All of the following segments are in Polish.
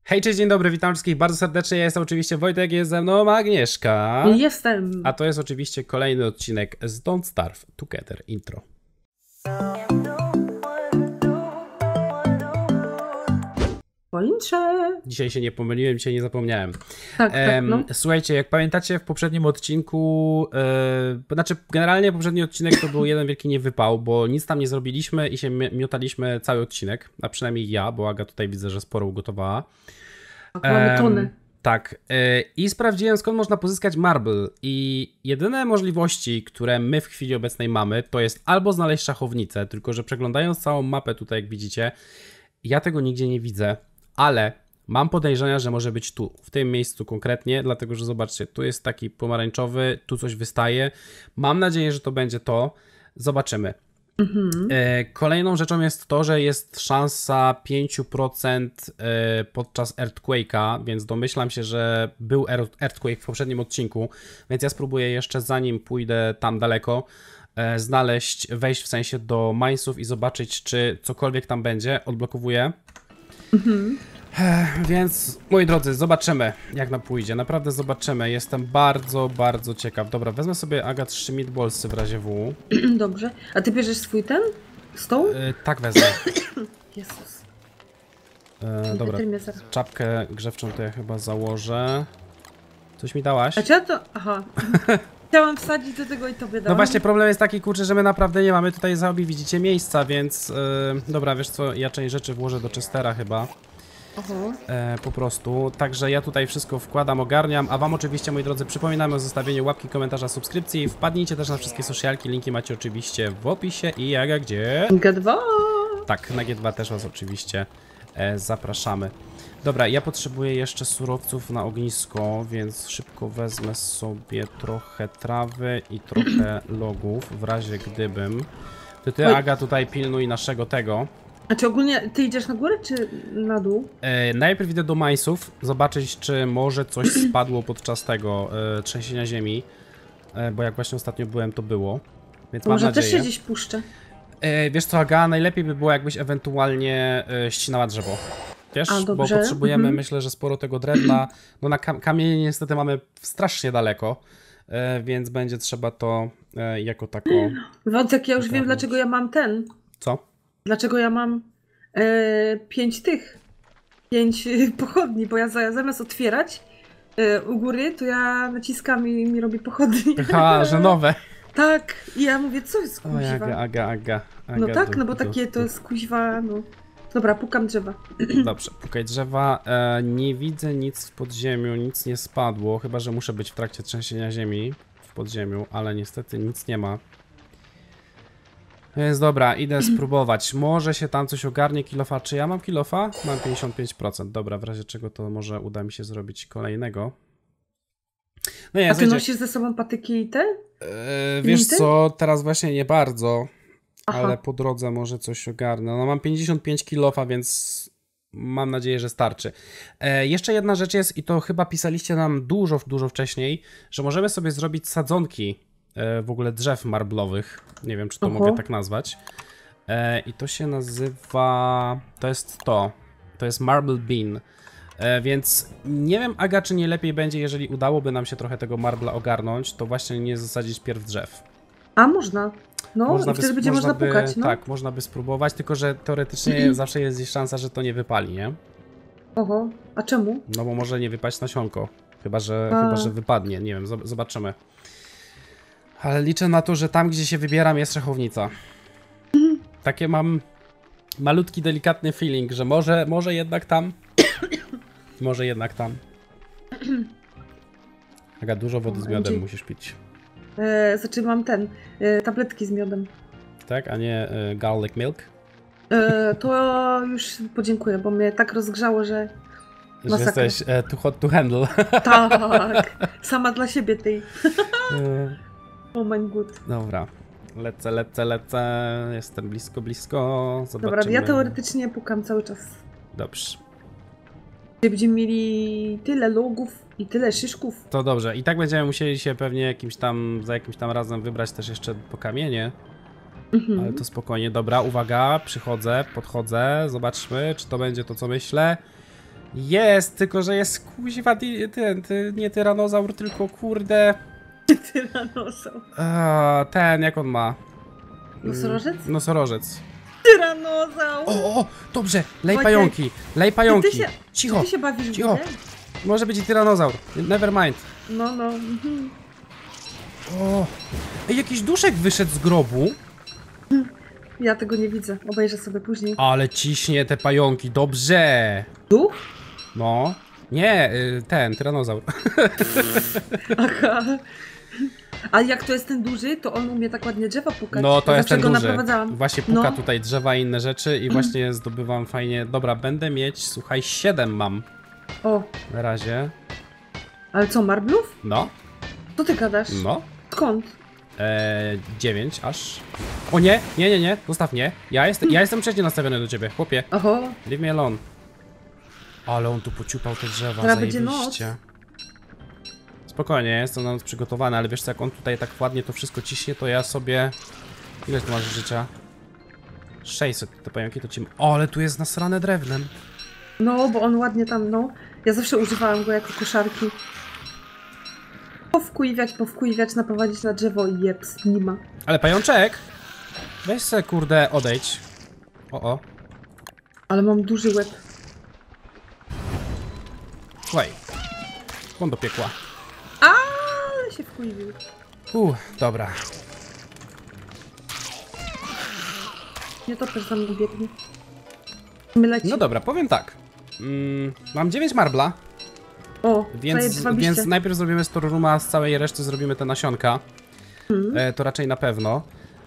Hej, cześć, dzień dobry, witam wszystkich bardzo serdecznie, ja jestem oczywiście Wojtek, jest ze mną Agnieszka. Jestem. A to jest oczywiście kolejny odcinek z Don't Starve Together intro. Po intrze. Dzisiaj się nie pomyliłem, dzisiaj nie zapomniałem. Tak, no. Słuchajcie, jak pamiętacie w poprzednim odcinku, generalnie poprzedni odcinek to był jeden wielki niewypał, bo nic tam nie zrobiliśmy i się miotaliśmy cały odcinek, a przynajmniej ja, bo Aga tutaj widzę, że sporo ugotowała. Mamy tony. Tak. I sprawdziłem, skąd można pozyskać marble. I jedyne możliwości, które my w chwili obecnej mamy, to jest albo znaleźć szachownicę, tylko że przeglądając całą mapę tutaj, jak widzicie, ja tego nigdzie nie widzę, ale mam podejrzenia, że może być tu, w tym miejscu konkretnie, dlatego że zobaczcie, tu jest taki pomarańczowy, tu coś wystaje. Mam nadzieję, że to będzie to. Zobaczymy. Kolejną rzeczą jest to, że jest szansa 5% podczas Earthquake'a, więc domyślam się, że był Earthquake w poprzednim odcinku, więc ja spróbuję jeszcze zanim pójdę tam daleko wejść w sensie do minesów i zobaczyć, czy cokolwiek tam będzie. Odblokowuję. Więc, moi drodzy, zobaczymy, jak nam pójdzie. Naprawdę zobaczymy. Jestem bardzo, bardzo ciekaw. Dobra, wezmę sobie, Aga, 3 meatballsy w razie W. Dobrze. A ty bierzesz swój ten? Stół? Tak wezmę. Jezus. Dobra, czapkę grzewczą to ja chyba założę. Coś mi dałaś? A czy ja to... Aha. Chciałam wsadzić do tego i tobie dałam. No właśnie, problem jest taki, kurczę, że my naprawdę nie mamy tutaj za obie, widzicie, miejsca, więc... dobra, wiesz co, ja część rzeczy włożę do Chestera chyba. Po prostu. Także ja tutaj wszystko wkładam, ogarniam, a wam oczywiście, moi drodzy, przypominamy o zostawieniu łapki, komentarza, subskrypcji. Wpadnijcie też na wszystkie socialki, linki macie oczywiście w opisie i Aga gdzie? G2. Tak, na G2 też was oczywiście zapraszamy. Dobra, ja potrzebuję jeszcze surowców na ognisko, więc szybko wezmę sobie trochę trawy i trochę logów, w razie gdybym. Ty, Aga, tutaj pilnuj naszego tego. A czy ogólnie ty idziesz na górę, czy na dół? Najpierw idę do minesów, zobaczyć, czy może coś spadło podczas tego trzęsienia ziemi. Bo jak właśnie ostatnio byłem, to było. Więc mam może nadzieję. też się gdzieś puszczę. Wiesz co, Aga, najlepiej by było, jakbyś ewentualnie ścinała drzewo. Wiesz, bo potrzebujemy, myślę, że sporo tego drewna. No na kamienie niestety mamy strasznie daleko, więc będzie trzeba to jako tako... Wątek, ja już wiem, dlaczego ja mam ten. Co? Dlaczego ja mam 5 pochodni, bo ja zamiast otwierać u góry, to ja naciskam i mi robi pochodnie. Aha, że nowe. Tak, i ja mówię, co jest kuźwa? Aga, no tak, no bo takie to jest kuźwa, no. Dobra, pukam drzewa. Dobrze, pukaj drzewa. Nie widzę nic w podziemiu, nic nie spadło, chyba że muszę być w trakcie trzęsienia ziemi w podziemiu, ale niestety nic nie ma. Więc dobra, idę spróbować. Może się tam coś ogarnie. Kilofa. Czy ja mam kilofa? Mam 55%. Dobra, w razie czego to może uda mi się zrobić kolejnego. No nie, a ty nosisz ze sobą patyki i te? Wiesz co, teraz właśnie nie bardzo. Aha. Ale po drodze może coś ogarnę. No mam 55 kilofa, więc mam nadzieję, że starczy. Jeszcze jedna rzecz jest, i to chyba pisaliście nam dużo, dużo wcześniej, że możemy sobie zrobić sadzonki w ogóle drzew marblowych. Nie wiem, czy to mogę tak nazwać. I to się nazywa... To jest Marble Bean. Więc nie wiem, Aga, czy nie lepiej będzie, jeżeli udałoby nam się trochę tego marbla ogarnąć, to właśnie nie zasadzić pierw drzew. A można. No, i wtedy będzie można pukać, no. Tak, można by spróbować, tylko że teoretycznie zawsze jest gdzieś szansa, że to nie wypali, nie? Oho, a czemu? No bo może nie wypaść nasionko. Chyba, że wypadnie, nie wiem, zobaczymy. Ale liczę na to, że tam, gdzie się wybieram, jest szachownica. Takie mam malutki, delikatny feeling, że może jednak tam. Może jednak tam. Aga, dużo wody z miodem musisz pić. Znaczy mam tabletki z miodem. Tak, a nie garlic milk? To już podziękuję, bo mnie tak rozgrzało, że masakra. Jesteś too hot to handle. Tak, sama dla siebie tej. Oh my god. Dobra, lecę, jestem blisko, zobaczymy. Dobra, ja teoretycznie pukam cały czas. Dobrze. Będziemy mieli tyle logów i tyle szyszków. To dobrze, i tak będziemy musieli się pewnie za jakimś tam razem wybrać też jeszcze po kamienie. Ale to spokojnie, dobra, uwaga, podchodzę, zobaczmy, czy to będzie to, co myślę. Jest, tylko że jest kuźwa nie tyranozaur, tylko kurde... Tyranosaur. Ten, jak on ma? Nosorożec? Nosorożec. Tyranozaur! O, dobrze, lej Wojtek, pająki, lej pająki. Cicho, Ty się bawisz w cicho. wodę? Może być i tyranozaur, never mind. No. Mhm. O, ej, jakiś duszek wyszedł z grobu. Ja tego nie widzę. Obejrzę sobie później. Ale ciśnie te pająki, dobrze. Duch? No, nie, ten, tyranozaur. Aha. A jak to jest ten duży, to on umie tak ładnie drzewa pukać. No, to Ja jest zawsze ten go duży. naprowadzałam. Właśnie puka No. tutaj drzewa i inne rzeczy i właśnie zdobywam fajnie. Dobra, będę mieć, słuchaj, 7 mam O, na razie. ale co, marblów? No, Co ty gadasz? no. Skąd? 9 aż. O nie, nie, zostaw mnie. Ja jestem przecież nastawiony do ciebie, chłopie. Oho, Leave me alone. Ale on tu pociupał te drzewa, Teraz będzie zajebiście. Spokojnie, jestem na noc przygotowany, ale wiesz co, jak on tutaj tak ładnie to wszystko ciśnie, to ja sobie... Ile ty masz życia? 600, te pająki to ci... O, ale tu jest nasrane drewnem. no, bo on ładnie tam, no. Ja zawsze używałam go jako koszarki. Powkujwiać, naprowadzić na drzewo i jeps, nie ma. Ale pajączek! Weź se, kurde, odejdź. O. Ale mam duży łeb. Słuchaj. On do piekła. Ale się wkujwił. Dobra. Nie to też za mną biegnie. My leci. No dobra, powiem tak. Mam 9 marbla, O, więc najpierw zrobimy store rooma, a z całej reszty zrobimy te nasionka. To raczej na pewno.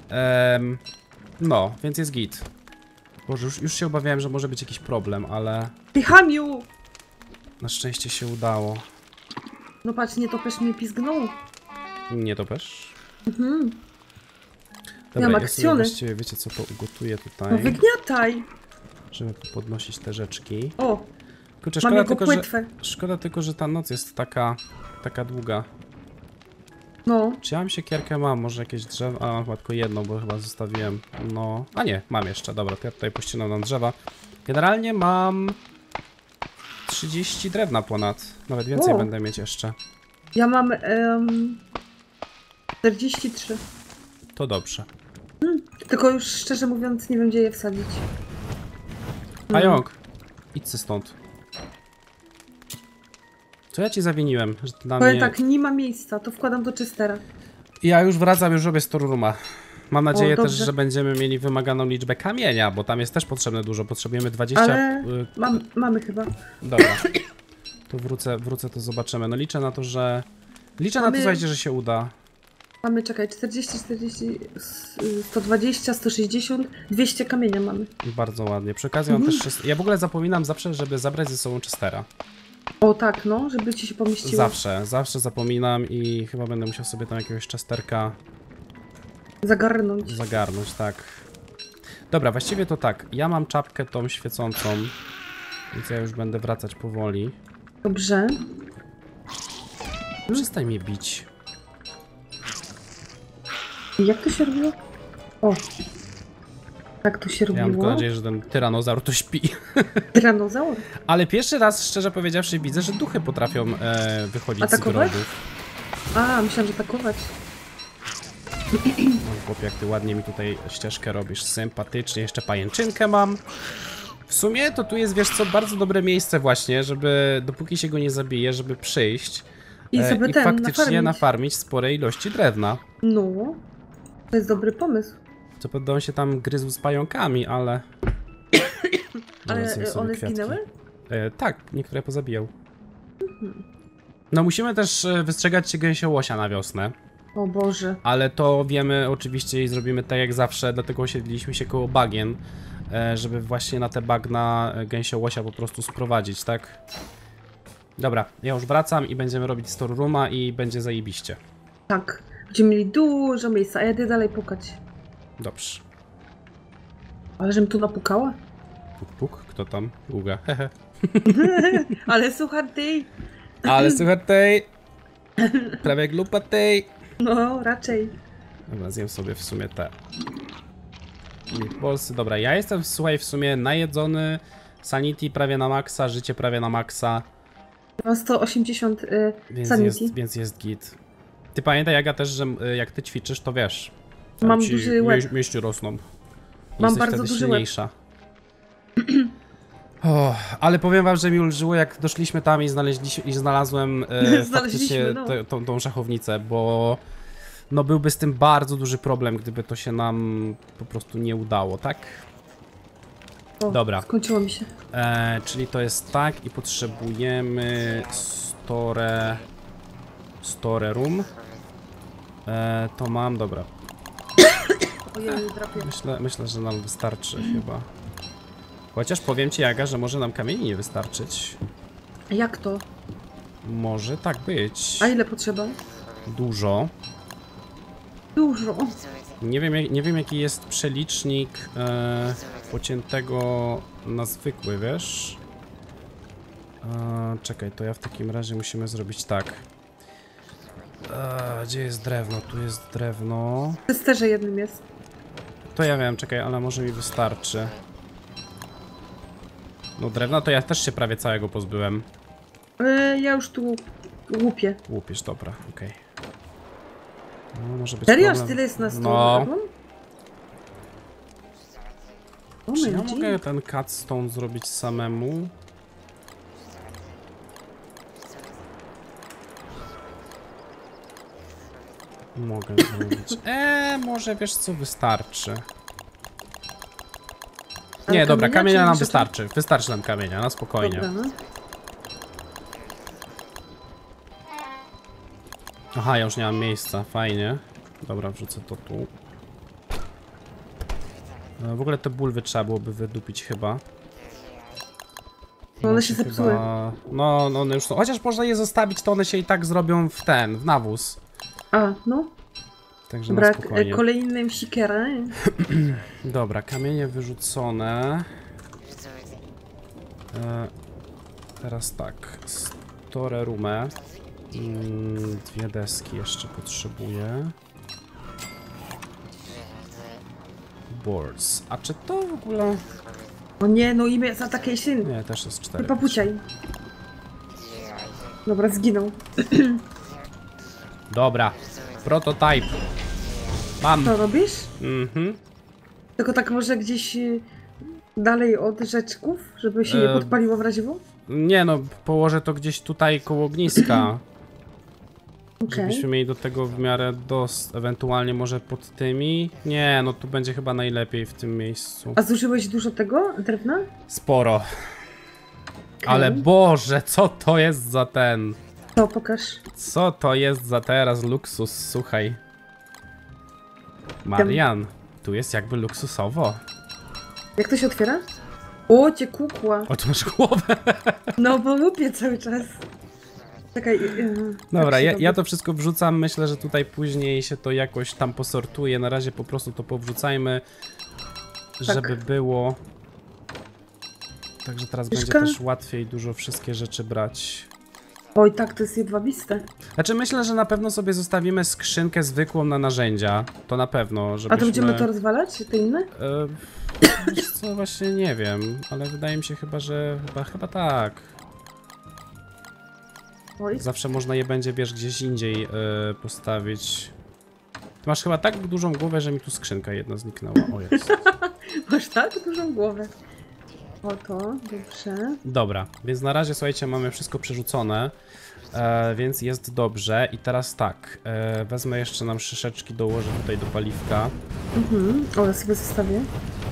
No, więc jest git. Boże, już się obawiałem, że może być jakiś problem, ale Ty chamiu! na szczęście się udało. No patrz, nie topesz mnie pizgnął. Nie topesz? Mhm. Dobra, Miałam ja sobie akcjony. właściwie wiecie co ugotuję No tutaj, wygniataj! żeby podnosić te rzeczki. O, Kurczę, mam szkoda jego tylko, że, płetwę. szkoda tylko, że ta noc jest taka długa. No, Czy ja mam siekierkę? Mam, może jakieś drzewo? A, mam chyba tylko jedno, bo chyba zostawiłem. No, a nie, mam jeszcze, dobra, to ja tutaj pościnam nam drzewa. Generalnie mam 30 drewna ponad, nawet więcej O. będę mieć jeszcze. ja mam 43. To dobrze. Tylko już szczerze mówiąc nie wiem, gdzie je wsadzić. Pająk, idź se stąd. Co ja ci zawiniłem, że ty dla Powiem mnie... tak, nie ma miejsca, to wkładam do czystera. Ja już wracam, już robię store rooma. Mam nadzieję też, dobrze. że będziemy mieli wymaganą liczbę kamienia, bo tam jest też potrzebne dużo. Potrzebujemy 20... Ale mamy chyba. Dobra. To wrócę, to zobaczymy. No liczę na to, że... Liczę na to, słuchajcie, że się uda. Mamy, czekaj, 40, 120, 160, 200 kamienia mamy. Bardzo ładnie. Przy okazji mam też... Ja w ogóle zapominam zawsze, żeby zabrać ze sobą Chestera. O tak, no, żeby ci się pomieściło. Zawsze zapominam i chyba będę musiał sobie tam jakiegoś Chesterka Zagarnąć. zagarnąć, tak. Dobra, właściwie to tak. Ja mam czapkę tą świecącą, więc ja już będę wracać powoli. Dobrze. Przestań mnie bić. I jak to się robiło? O. Tak to się Ja mam robiło. tylko nadzieję, że ten tyranozaur to śpi. Tyranozaur? Ale pierwszy raz, szczerze powiedziawszy, widzę, że duchy potrafią wychodzić Atakować? z grobów. A, myślałam, że atakować. O, chłopie, jak ty ładnie mi tutaj ścieżkę robisz, sympatycznie. Jeszcze pajęczynkę mam. W sumie to tu jest, wiesz co, bardzo dobre miejsce właśnie, żeby, dopóki się go nie zabije, żeby przyjść I sobie i ten, faktycznie nafarmić. nafarmić spore ilości drewna. No. To jest dobry pomysł. Co prawda on się tam gryzł z pająkami, ale... Dobra, zjem Ale sobie one kwiatki. zginęły? Tak, niektóre pozabijał. No musimy też wystrzegać się gęsiołosia na wiosnę. O Boże. Ale to wiemy oczywiście i zrobimy tak jak zawsze, dlatego osiedliliśmy się koło bagien, żeby właśnie na te bagna gęsiołosia po prostu sprowadzić, tak? Dobra, ja już wracam i będziemy robić store rooma i będzie zajebiście. Tak. Będziemy mieli dużo miejsca, a ja idę dalej pukać. Dobrze. Ale żebym tu napukała? Puk, puk, kto tam? Długa, hehe. Ale słuchaj ty. Ale słuchaj tej, prawie jak lupa tej. No, raczej. Dobra, zjem sobie w sumie te meatballsy. Dobra, ja jestem, słuchaj, w sumie najedzony, Sanity prawie na maksa, życie prawie na maksa. Mam 180 sanity. Więc jest git. Ty pamiętaj, Aga, też, że jak ty ćwiczysz, to wiesz. Mam duży łeb. Mięśnie rosną. Mam bardzo duży silniejsza. O, ale powiem wam, że mi ulżyło, jak doszliśmy tam i znalazłem faktycznie tą szachownicę, bo no byłby z tym bardzo duży problem, gdyby to się nam po prostu nie udało, tak? O, dobra. Skończyło mi się. Czyli to jest tak i potrzebujemy store room. To mam, dobra. Ojej, drapie. Myślę, że nam wystarczy chyba. Chociaż powiem ci, Aga, że może nam kamieni nie wystarczyć. Jak to? Może tak być. A ile potrzeba? Dużo. Dużo. Nie wiem jaki jest przelicznik pociętego na zwykły, wiesz? Czekaj, to ja w takim razie musimy zrobić tak. Gdzie jest drewno? Tu jest drewno. W testerze jednym jest. To ja wiem, czekaj, ale może mi wystarczy. No drewna to ja też się prawie całego pozbyłem. Ja już tu łupię. Łupisz, dobra, okej. No, może być Serio? problem. Tyle jest na stole? No. Czy ja OMG. mogę ten cutstone zrobić samemu? Mogę zrobić. Może wiesz co, wystarczy. Nie, dobra, kamienia nam wystarczy. Wystarczy nam kamienia, na spokojnie. Dobra, no. Aha, ja już nie mam miejsca, fajnie. Dobra, wrzucę to tu. W ogóle te bulwy trzeba byłoby wydupić chyba. No one się zepsuły. No, one już są. Chociaż można je zostawić, to one się i tak zrobią w nawóz. A, no. Także Dobra, na spokojnie. kolejnym siekierem. Dobra, kamienie wyrzucone. Teraz tak. Store roomę. 2 deski jeszcze potrzebuję. Boards. A czy to w ogóle... O nie, no imię za takiej syn. Nie, też jest 4. Papuciaj. Dobra, zginął. Dobra. Prototype. Mam. Co robisz? Mhm. Tylko tak może gdzieś dalej od rzeczków, żeby się nie podpaliło w razie w? Nie no, położę to gdzieś tutaj koło ogniska. Okay. Żebyśmy mieli do tego w miarę ewentualnie może pod tymi. Nie, no tu będzie chyba najlepiej w tym miejscu. A zużyłeś dużo tego drewna? Sporo. Okay. Ale Boże, co to jest za ten... To pokaż. Co to jest za teraz luksus, słuchaj. Marian, tu jest jakby luksusowo. Jak to się otwiera? O, cię kukła. O, tu masz głowę. No bo łupię cały czas. Czekaj. Dobra, ja to wszystko wrzucam. Myślę, że tutaj później się to jakoś tam posortuje. Na razie po prostu to powrzucajmy, żeby było. Także teraz będzie też łatwiej dużo wszystkie rzeczy brać. Oj, tak, to jest jedwabiste. Znaczy myślę, że na pewno sobie zostawimy skrzynkę zwykłą na narzędzia. To na pewno, żebyśmy... A to będziemy to rozwalać? Te inne? Wiesz co, właśnie nie wiem, ale wydaje mi się chyba tak. Oj. Zawsze można je będzie, wiesz, gdzieś indziej postawić. Ty masz chyba tak dużą głowę, że mi tu skrzynka jedna zniknęła. O, jest. Masz tak dużą głowę. Oto, dobrze. Dobra, więc na razie, słuchajcie, mamy wszystko przerzucone, więc jest dobrze. I teraz tak, wezmę jeszcze nam szyszeczki, dołożę tutaj do paliwka. O, ja sobie zostawię.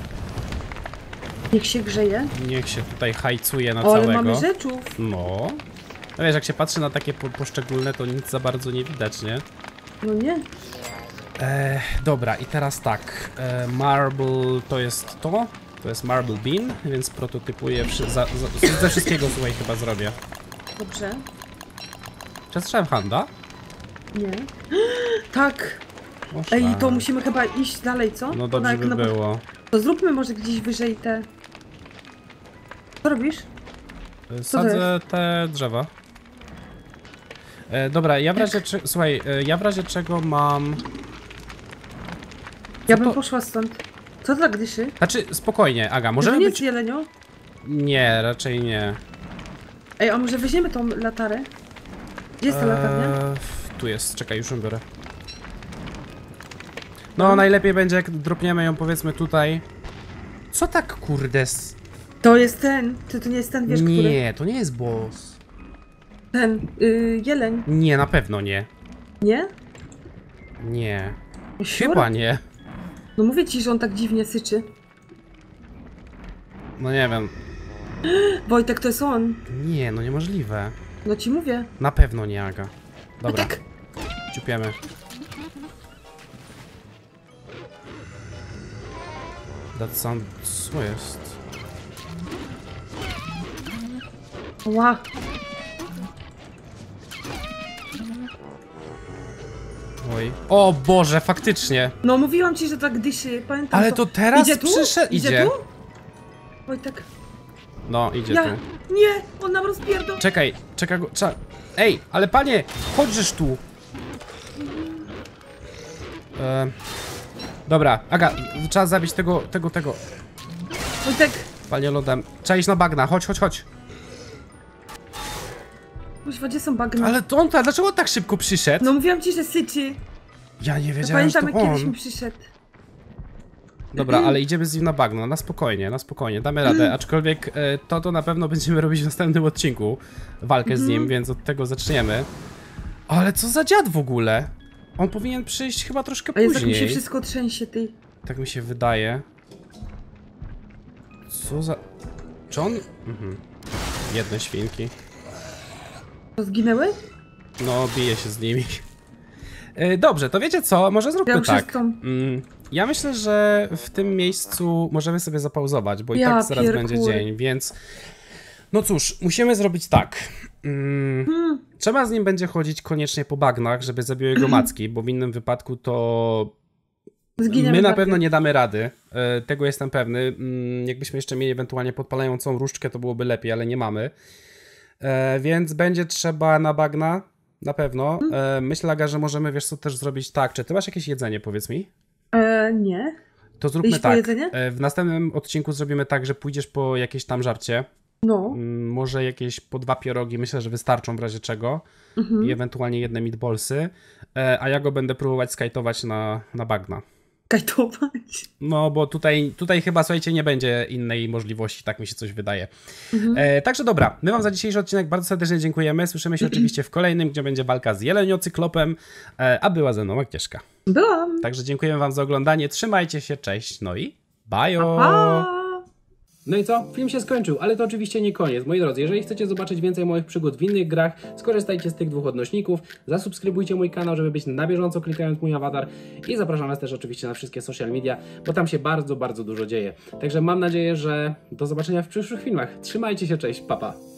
Niech się grzeje. Niech się tutaj hajcuje na o, ale całego. mamy rzeczów. No. No wiesz, jak się patrzy na takie poszczególne, to nic za bardzo nie widać, nie? No nie. Dobra, i teraz tak. Marble to jest to. To jest Marble Bean, więc prototypuję ze wszystkiego, słuchaj, chyba zrobię. Dobrze. Przestrzałem handa? Nie. Tak. Można. Ej, to musimy chyba iść dalej, co? No dobrze by było. To zróbmy może gdzieś wyżej te... Co robisz? Sadzę te drzewa. Dobra, ja w razie słuchaj, ja w razie czego mam... Ja bym poszła stąd. Co to tak dyszy? Znaczy, spokojnie, Aga, możemy nie być... jest jelenio? Nie, raczej nie. Ej, a może weźmiemy tą latarę? Gdzie jest ta latarnia? Tu jest, czekaj, już ją biorę. No, najlepiej będzie, jak dropniemy ją, powiedzmy, tutaj. Co tak, kurde? To jest ten. To nie jest ten, wiesz, który? Nie, to nie jest boss. Ten, jeleń. Nie, na pewno nie. Nie? Nie. Siur? Chyba nie. No mówię ci, że on tak dziwnie syczy. No nie wiem. Wojtek, to jest on. Nie, no niemożliwe. No ci mówię. Na pewno nie, Aga. Dobra, Wojtek! ciupiemy. That sound... Co jest? Ła. Oj. O Boże, faktycznie. No mówiłam ci, że tak dyszy, pamiętam. Ale to teraz Idzie tu? przyszedł. Idzie tu? Wojtek. No, idzie Ja. tu. Nie, on nam rozpierdol. Czekaj, czekaj go. Ej, ale panie, chodźżesz tu. Dobra, Aga, trzeba zabić tego. Wojtek. Panie lodem. Trzeba iść na bagna, chodź. Kuźwa, gdzie są bagna? Ale to on, dlaczego on tak szybko przyszedł? No mówiłam ci, że syczy. Ja nie Ja wiedziałem, że pamiętam, to jak kiedyś mi on. przyszedł. Dobra, ale idziemy z nim na bagno, na spokojnie, damy radę. Aczkolwiek to na pewno będziemy robić w następnym odcinku. Walkę z nim, więc od tego zaczniemy. Ale co za dziad w ogóle? On powinien przyjść chyba troszkę A jest tak mi później. się wszystko trzęsie, ty. Tak mi się wydaje. Co za... Czy on... Jedne świnki. To zginęły? No, bije się z nimi. Dobrze, to wiecie co? Może zróbmy Ja już tak. jestem. Ja myślę, że w tym miejscu możemy sobie zapauzować, bo i Ja tak zaraz pierkur. będzie dzień, więc... No cóż, musimy zrobić tak. Trzeba z nim będzie chodzić koniecznie po bagnach, żeby zabił jego macki, bo w innym wypadku to... Zginiemy My na bardziej. pewno nie damy rady, tego jestem pewny. Jakbyśmy jeszcze mieli ewentualnie podpalającą różdżkę, to byłoby lepiej, ale nie mamy. Więc będzie trzeba na bagna, na pewno. Myślę, Aga, że możemy, wiesz co, też zrobić tak. Czy ty masz jakieś jedzenie, powiedz mi? Nie. To zróbmy Iść po tak. jedzenie? W następnym odcinku zrobimy tak, że pójdziesz po jakieś tam żarcie. No. Może jakieś po 2 pierogi, myślę, że wystarczą w razie czego. I ewentualnie jedne meatballsy. A ja go będę próbować skajtować na bagna. Kajtować. No, bo tutaj chyba, słuchajcie, nie będzie innej możliwości, tak mi się coś wydaje. Także dobra, my wam za dzisiejszy odcinek bardzo serdecznie dziękujemy. Słyszymy się oczywiście w kolejnym, gdzie będzie walka z jeleniocyklopem, a była ze mną Agnieszka. Byłam. Także dziękujemy wam za oglądanie, trzymajcie się, cześć, no i bajo! Pa! No i co? Film się skończył, ale to oczywiście nie koniec. Moi drodzy, jeżeli chcecie zobaczyć więcej moich przygód w innych grach, skorzystajcie z tych 2 odnośników, zasubskrybujcie mój kanał, żeby być na bieżąco klikając mój awatar i zapraszam was też oczywiście na wszystkie social media, bo tam się bardzo, bardzo dużo dzieje. Także mam nadzieję, że do zobaczenia w przyszłych filmach. Trzymajcie się, cześć, pa pa!